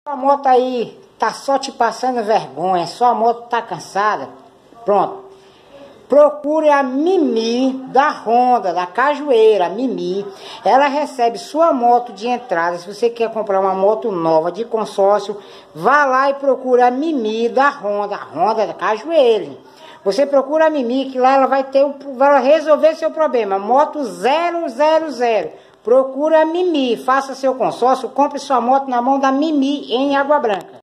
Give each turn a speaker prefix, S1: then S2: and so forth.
S1: A moto aí tá só te passando vergonha, sua moto tá cansada. Pronto. Procure a Mimi da Honda, da Cajueira, Mimi. Ela recebe sua moto de entrada. Se você quer comprar uma moto nova de consórcio, vá lá e procure a Mimi da Honda da Cajueira. Você procura a Mimi, que lá ela vai resolver seu problema. Moto 000. Procura a Mimi, faça seu consórcio, compre sua moto na mão da Mimi em Água Branca.